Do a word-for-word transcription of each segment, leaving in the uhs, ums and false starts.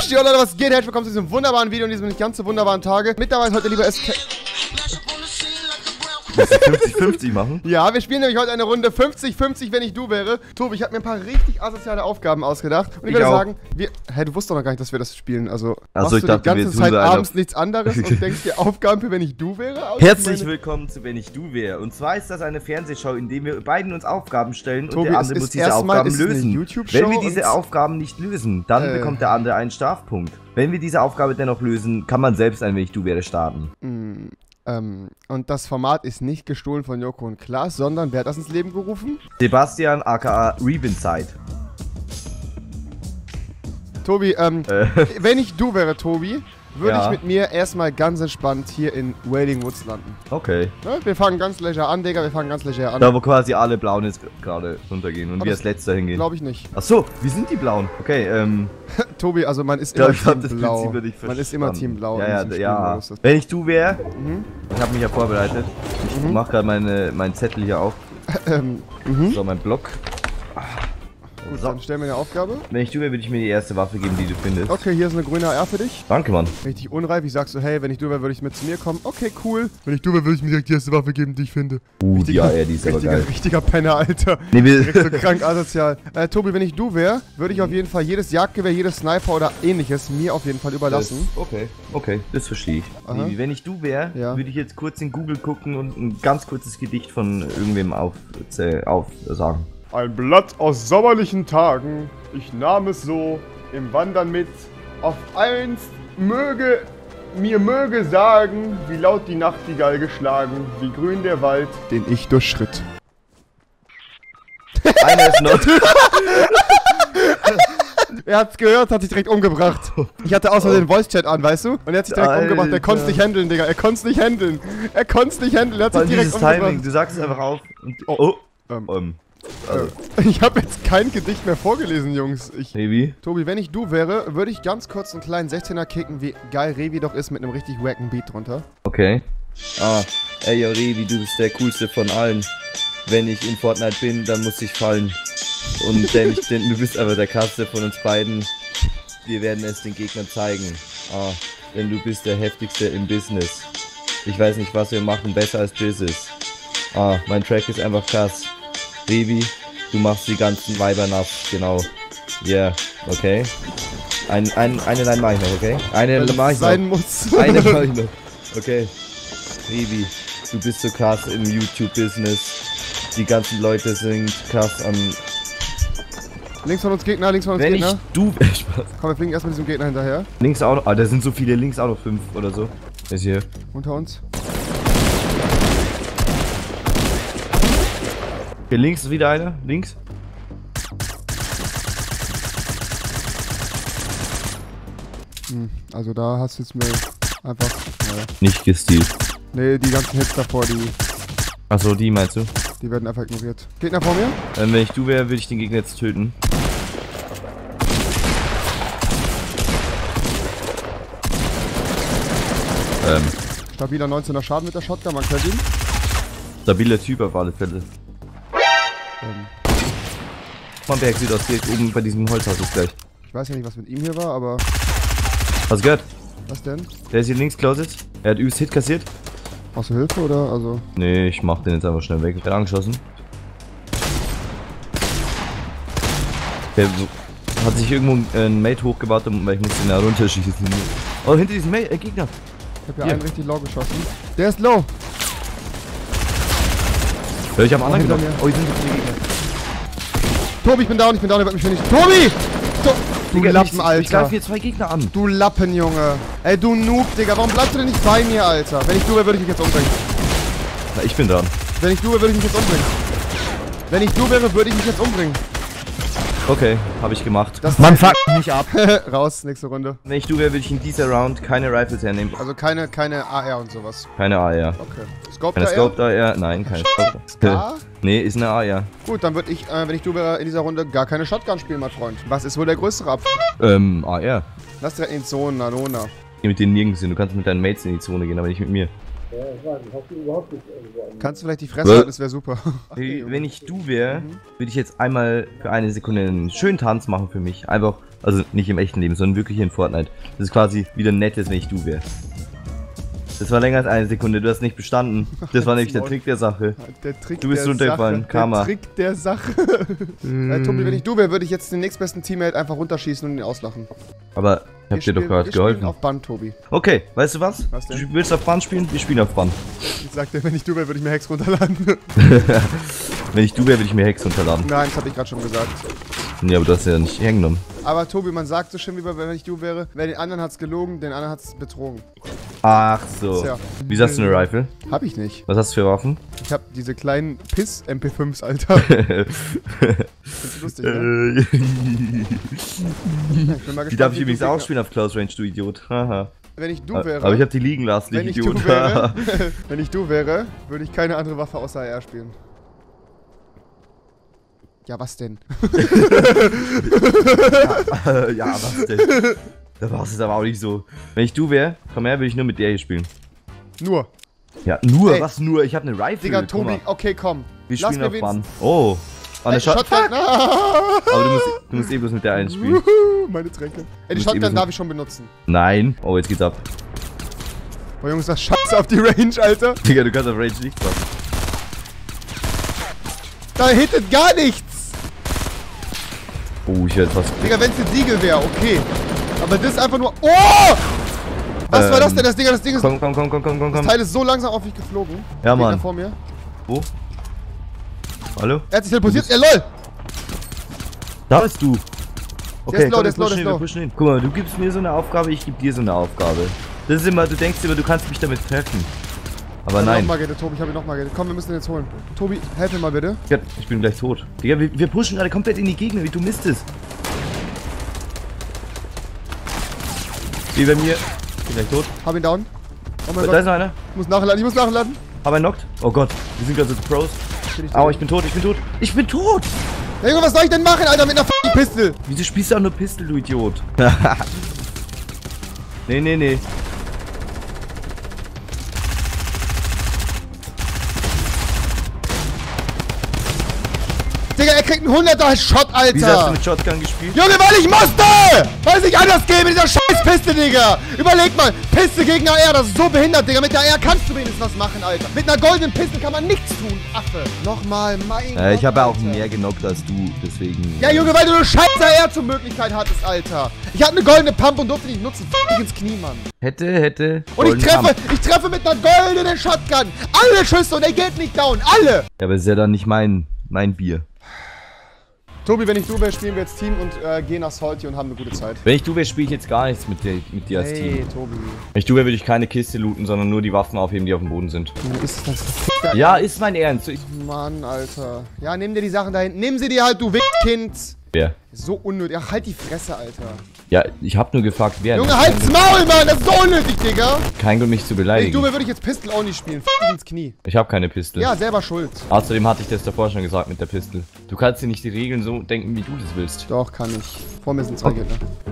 Was geht, Leute, was geht? Herzlich willkommen zu diesem wunderbaren Video und diesem nicht ganz so wunderbaren Tage. Mit dabei ist heute lieber S K... fünfzig fünfzig machen? Ja, wir spielen nämlich heute eine Runde fünfzig fünfzig, wenn ich du wäre. Tobi, ich habe mir ein paar richtig asoziale Aufgaben ausgedacht. Und ich, ich würde auch. sagen, wir... Hä, du wusstest doch noch gar nicht, dass wir das spielen. Also, also machst ich du dachte, die ganze Zeit abends nichts anderes und denkst dir Aufgaben für wenn ich du wäre? Aus? Herzlich willkommen zu wenn ich du wäre. Und zwar ist das eine Fernsehshow, in der wir beiden uns Aufgaben stellen Tobi, und der andere muss diese Aufgaben lösen. Wenn wir diese Aufgaben nicht lösen, dann äh. bekommt der andere einen Strafpunkt. Wenn wir diese Aufgabe dennoch lösen, kann man selbst ein wenn ich du wäre starten. Mm. Ähm, und das Format ist nicht gestohlen von Joko und Klaas, sondern wer hat das ins Leben gerufen? Sebastian aka Rebenside. Tobi, ähm, äh. wenn ich du wäre, Tobi, würde ja. ich mit mir erstmal ganz entspannt hier in Wading Woods landen. Okay. Ja, wir fangen ganz leger an, Digga, wir fangen ganz leger an. Da wo quasi alle Blauen jetzt gerade runtergehen und aber wir als letzter hingehen. Glaube ich nicht. Ach so, wie sind die Blauen? Okay, ähm... Tobi, also man ist immer Team das Blau. Nicht man ist immer Team Blau. Ja, ja, ja. Wenn ich du wäre, mhm. ich habe mich ja vorbereitet. Ich mhm. mache gerade meine meinen Zettel hier auf. ähm, mhm. So, mein Block. Gut, so. Dann stellen wir eine Aufgabe. Wenn ich du wäre, würde ich mir die erste Waffe geben, die du findest. Okay, hier ist eine grüne A R für dich. Danke, Mann. Richtig unreif. Ich sag so, hey, wenn ich du wäre, würde ich mit zu mir kommen. Okay, cool. Wenn ich du wäre, würde ich mir direkt die erste Waffe geben, die ich finde. Uh, richtiger, die A R, die ist aber geil. Richtiger Penner, Alter. Nee, wir direkt so krank asozial. Äh, Tobi, wenn ich du wäre, würde ich auf jeden Fall jedes Jagdgewehr, jedes Sniper oder ähnliches mir auf jeden Fall überlassen. Das, okay, okay, das verstehe ich. Nee, wenn ich du wäre, ja. würde ich jetzt kurz in Google gucken und ein ganz kurzes Gedicht von irgendwem auf, äh, auf sagen. Ein Blatt aus sommerlichen Tagen, ich nahm es so im Wandern mit. Auf eins möge, mir möge sagen, wie laut die Nachtigall geschlagen, wie grün der Wald, den ich durchschritt. Einer ist noch. Er hat's gehört, hat sich direkt umgebracht. Ich hatte außer oh. den Voice-Chat an, weißt du? Und er hat sich direkt Alter. umgebracht. Er konnte es nicht handeln, Digga. Er konnte es nicht handeln. Er konnte es nicht handeln. Er hat sich direkt dieses umgebracht. Timing, du sagst es einfach auf. Und oh. oh. Ähm. Um. Also. Ich habe jetzt kein Gedicht mehr vorgelesen, Jungs. Ich, Revi? Tobi, wenn ich du wäre, würde ich ganz kurz einen kleinen sechzehner kicken, wie geil Revi doch ist mit einem richtig wacken Beat drunter. Okay. Ah, ey, yo, Revi, du bist der coolste von allen. Wenn ich in Fortnite bin, dann muss ich fallen. Und denn, ich, denn du bist aber der krasseste von uns beiden. Wir werden es den Gegnern zeigen. Ah, denn du bist der heftigste im Business. Ich weiß nicht, was wir machen, besser als Business. Ah, mein Track ist einfach krass. Revi, du machst die ganzen Weiber nass, genau. Ja, yeah, okay. Ein, ein, eine Line mach ich noch, okay? Eine mach ich noch. Sein muss. Eine mach ich noch. Okay. Revi, du bist so krass im YouTube-Business. Die ganzen Leute sind krass am... Links von uns Gegner, links von uns Wenn Gegner. Ich, du... Spaß. Komm, wir fliegen erstmal diesem Gegner hinterher. Links auch noch... Ah, da sind so viele, links auch noch fünf oder so. Ist hier. Unter uns. Hier links ist wieder einer. Links. Hm, also da hast du jetzt mir einfach... Naja. Nicht gestealt. Nee, die ganzen Hits davor, die... Achso, die meinst du? Die werden einfach ignoriert. Gegner vor mir? Ähm, wenn ich du wäre, würde ich den Gegner jetzt töten. Ähm. Stabiler neunzehner Schaden mit der Shotgun, man kennt ihn. Stabiler Typ auf alle Fälle. Ähm. Mein Berg sieht aus, direkt oben bei diesem Holzhaus ist gleich. Ich weiß ja nicht, was mit ihm hier war, aber... Hast du gehört? Was denn? Der ist hier links, Closet. Er hat übelst Hit kassiert. Brauchst du Hilfe oder also? Nee, ich mach den jetzt einfach schnell weg. Ich bin angeschossen. Der hat sich irgendwo ein Mate hochgebaut, weil ich muss den da runterschießen. Oh, hinter diesem Mate, äh, Gegner. Ich hab hier, hier einen richtig low geschossen. Der ist low. Ja, ich hab einen anderen genommen. Oh, hier sind viele Gegner. Tobi, ich bin down, ich bin down, der wird mich nicht. Tobi! To du Digga, Lappen, Alter. Ich greif hier zwei Gegner an. Du Lappen, Junge. Ey, du Noob, Digga. Warum bleibst du denn nicht bei mir, Alter? Wenn ich du wäre, würde ich mich jetzt umbringen. Na, ich bin dran. Wenn ich du wäre, würde ich mich jetzt umbringen. Wenn ich du wäre, würde ich mich jetzt umbringen. Okay, habe ich gemacht. Das Man fuckt mich ab. Raus, nächste Runde. Wenn ich du wäre, würde ich in dieser Round keine Rifles hernehmen. Also keine, keine A R und sowas. Keine A R. Okay. Scope keine Scope A R? Nein, keine Scope. Scar? Nee, ist eine A R. Gut, dann würde ich, äh, wenn ich du wäre, in dieser Runde gar keine Shotgun spielen, mein Freund. Was ist wohl der größere Apfel? Ähm, A R. Lass direkt in die Zone, Nanona. Geh mit denen nirgends hin. Du kannst mit deinen Mates in die Zone gehen, aber nicht mit mir. Ja, ich weiß, ich hoffe überhaupt nicht irgendwo an. Kannst du vielleicht die Fresse halten, das wäre super. Ach, hey, wenn ich du wäre, mhm. würde ich jetzt einmal für eine Sekunde einen schönen Tanz machen für mich. Einfach Also nicht im echten Leben, sondern wirklich in Fortnite. Das ist quasi wieder nettes, wenn ich du wäre. Das war länger als eine Sekunde, du hast nicht bestanden. Das war nämlich der Trick der Sache. Der Trick Du bist der runtergefallen, Sache. Karma. Der Trick der Sache. äh, Tobi, wenn ich du wäre, würde ich jetzt den nächstbesten Teammate einfach runterschießen und ihn auslachen. Aber ich hab dir doch gerade geholfen. Auf Band, Tobi. Okay, weißt du was? Was denn? Du willst auf Band spielen? Wir spielen auf Band. Ich sagte, wenn ich du wäre, würde ich mir Hex runterladen. Wenn ich du wäre, würde ich mir Hex runterladen. Nein, das habe ich gerade schon gesagt. Nee, aber du hast ja nicht hergenommen. Aber Tobi, man sagt so schön, wie bei, wenn ich du wäre, wer den anderen hat's gelogen, den anderen hat's betrogen. Ach so. Tja. Wie hast du eine Rifle? Hab ich nicht. Was hast du für Waffen? Ich hab diese kleinen Piss-M P fünfs, Alter. Findest du lustig, ne? Äh, Ich bin mal Die gespannt, darf ich wie übrigens du auch Gegner- spielen auf Close Range, du Idiot. Haha. Wenn ich du wäre, Aber ich hab die liegen lassen, wenn ich ich Idiot. du wäre, wenn ich du wäre, würde ich keine andere Waffe außer A R spielen. Ja, was denn? ja, ja, was denn? Da war es aber auch nicht so. Wenn ich du wäre, komm her, würde ich nur mit der hier spielen. Nur. Ja, nur? Ey. Was nur? Ich hab eine Rifle. Digga, guck mal. Tobi, okay, komm. Wir Lass spielen mir auf wenigstens- Bann. Oh. War eine Ey, Shot Shotgun. Ah! Aber du musst, du musst eh bloß mit der einen spielen. Wuhu, meine Tränke. Ey, die musst Shotgun eben so- darf ich schon benutzen. Nein. Oh, jetzt geht's ab. Boah, Jungs, das scheiße auf die Range, Alter. Digga, du kannst auf Range nicht machen. Da hittet gar nichts. Oh, ich werde fast. Digga, wenn's eine Diegel wäre, okay. Aber das ist einfach nur... Oh! Was Ähm, war das denn? Das Ding, das Ding ist... Komm, komm, komm, komm, komm, komm, Das komm. Teil ist so langsam auf mich geflogen. Ja, Gegner Mann. vor mir. Wo? Hallo? Er hat sich teleportiert. Ja, lol. Da bist du. Okay, ist low, komm, der wir ist low, pushen der ist hin, wir low. pushen hin. Guck mal, du gibst mir so eine Aufgabe, ich gebe dir so eine Aufgabe. Das ist immer, du denkst immer, du kannst mich damit treffen. Aber Ich hab ihn nein. noch mal gerettet, Tobi, ich hab ihn noch mal gerettet. Komm, wir müssen den jetzt holen. Tobi, helf mir mal bitte. Ja, ich bin gleich tot. Digga, wir, wir pushen gerade komplett in die Gegner, wie du misstest. Wie bei mir. Ich bin gleich tot. Hab ihn down. Oh mein Da Gott. ist noch einer. Ich muss nachladen, ich muss nachladen. Hab einen knockt. Oh Gott, wir sind gerade so Pros. Bin ich Aua, tot. ich bin tot, ich bin tot. Ich bin tot! Ja, Junge, was soll ich denn machen, Alter, mit einer f***ing Pistole? Wieso spielst du auch nur Pistol, du Idiot? nee, nee, nee. Digga, er kriegt einen hunderter Shot, Wieso hast du Alter. mit Shotgun gespielt? Junge, weil ich musste! Weil es nicht anders geht mit dieser scheiß Piste, Digga! Überleg mal, Piste gegen A R, das ist so behindert, Digga. Mit der A R kannst du wenigstens was machen, Alter. Mit einer goldenen Piste kann man nichts tun, Affe. Nochmal, mein Äh, ich Gott, habe ja auch Alter. mehr genockt als du, deswegen. Ja, Junge, weil du eine scheiß A R zur Möglichkeit hattest, Alter. Ich hatte eine goldene Pump und durfte nicht nutzen. F*** dich ins Knie, Mann. Hätte, hätte. Und ich golden treffe, Pump. ich treffe mit einer goldenen Shotgun. Alle Schüsse und er geht nicht down. Alle. Ja, aber ist ja dann nicht mein, mein Bier. Tobi, wenn ich du wäre, spielen wir jetzt Team und äh, gehen nach Salty und haben eine gute Zeit. Wenn ich du wäre, spiele ich jetzt gar nichts mit dir, mit dir als Hey, Team. Tobi. Wenn ich du wäre, würde ich keine Kiste looten, sondern nur die Waffen aufheben, die auf dem Boden sind. Du ist das verfickter Ja, ist mein Ernst. Ich, Mann, Alter. Ja, nimm dir die Sachen da hinten. Nimm sie dir halt, du Wichskind. wer? So unnötig. Ach, halt die Fresse, Alter. Ja, ich habe nur gefragt, wer. Junge, halt's Maul, Mann. Das ist so unnötig, Digga. Kein Grund, mich zu Wenn ich beleidigen. du wäre, würde ich jetzt Pistol auch nicht spielen. F dich ins Knie. Ich habe keine Pistole. Ja, selber schuld. Außerdem hatte ich das davor schon gesagt mit der Pistole. Du kannst dir nicht die Regeln so denken, wie du das willst. Doch, kann ich. Vor mir sind zwei Gegner.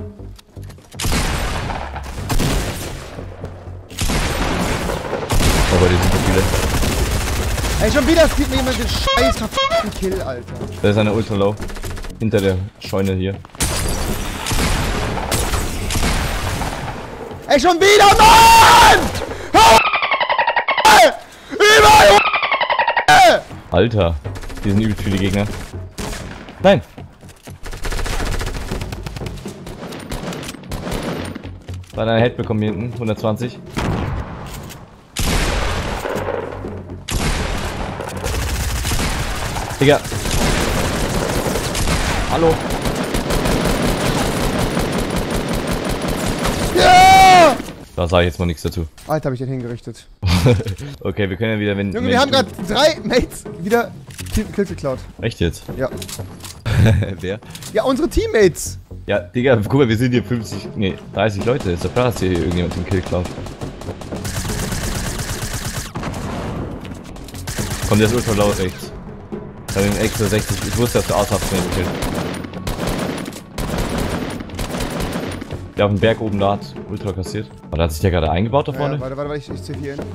Aber die sind so viele. Ey, schon wieder sieht mir jemand den scheiß verfickten Kill, Alter. Da ist eine Ultra Low. Hinter der Scheune hier. Ey, schon wieder, Mann! Überall! Alter, hier sind übel viele Gegner. Nein! Da hat einer Head bekommen hier hinten, hundertzwanzig. Digga! Hallo! Ja! Da sage ich jetzt mal nichts dazu. Alter, hab ich den hingerichtet. Okay, wir können ja wieder, wenn... Junge, wenn wir haben du- gerade drei Mates wieder Team Kills geklaut. Echt jetzt? Ja. Wer? Ja, unsere Teammates. Ja, Digga, guck mal, wir sind hier fünfzig, nee, dreißig Leute. Ist doch klar, dass hier irgendjemand den Kill klaut. Komm, der ist ultra laut rechts. Ich hab ihn extra sechzig, ich wusste, dass du aus hast mit dem Kill. Der auf dem Berg oben da hat ultra kassiert. Aber da hat sich der gerade eingebaut da Ja, vorne? warte, warte, warte, ich, ich zieh hier hin.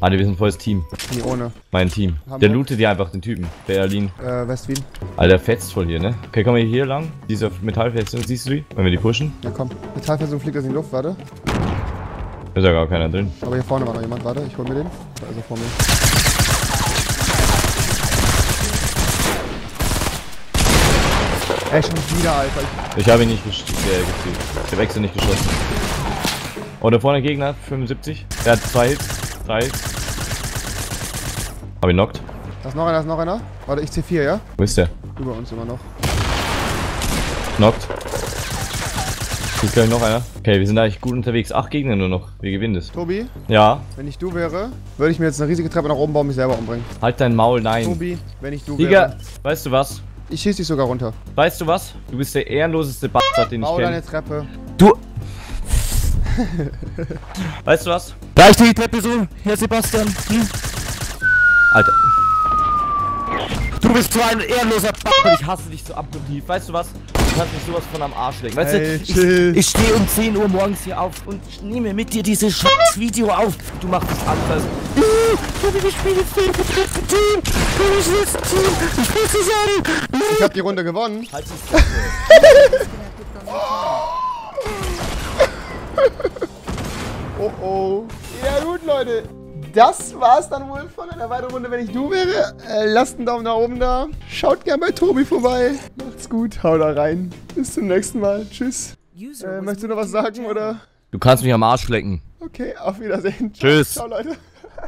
Alter, wir sind volles Team. Nee, ohne. Mein Team. Hamburg. Der lootet dir einfach den Typen. Berlin. Äh, West-Wien. Alter, fetzt voll hier, ne? Okay, kommen wir hier lang. Diese Metallfestung, siehst du die? Wenn wir die pushen? Ja, komm. Metallfestung fliegt das in die Luft, warte. Ist ja gar keiner drin. Aber hier vorne war noch jemand, warte, ich hol mir den. Da ist er vor mir. Ey, schon wieder, Alter. Ich habe ihn nicht gezielt. Äh, gezielt. Ich habe extra nicht geschossen. Oh, da vorne Gegner, fünfundsiebzig. Der hat zwei Hits. Drei Hits. Hab ihn knockt. Da ist noch einer, da ist noch einer. Warte, ich C vier, ja? Wo ist der? Über uns immer noch. Knockt. Hier ist gleich noch einer. Okay, wir sind eigentlich gut unterwegs. Acht Gegner nur noch. Wir gewinnen das. Tobi, Ja. wenn ich du wäre, würde ich mir jetzt eine riesige Treppe nach oben bauen und mich selber umbringen. Halt dein Maul, nein. Tobi, wenn ich du Digga, wäre. weißt du was? Ich schieß dich sogar runter. Weißt du was? Du bist der ehrenloseste Bastard, den ich Bau kenne. deine Treppe. Du. Weißt du was? Reicht die Treppe so, Herr Sebastian? Hm? Alter. Du bist so ein ehrenloser Bastard. Ich hasse dich so abgrundtief. Weißt du was? Du kannst mich sowas von am Arsch legen. Weißt Hey, du? chill. Ich stehe um zehn Uhr morgens hier auf und ich nehme mit dir dieses scheiß Video auf. Du machst das anders. Ich spiele Team, Team, ich will Team, ich will zusammen. Ich hab die Runde gewonnen. Halt die Fresse. Oh oh. Ja gut, Leute. Das war's dann wohl von einer weiteren Runde, wenn ich du wäre. Äh, lasst einen Daumen nach oben da. Schaut gerne bei Tobi vorbei. Macht's gut, hau da rein. Bis zum nächsten Mal. Tschüss. Äh, möchtest du noch was sagen, oder? Du kannst mich am Arsch lecken. Okay, auf Wiedersehen. Tschüss. Ciao, Leute.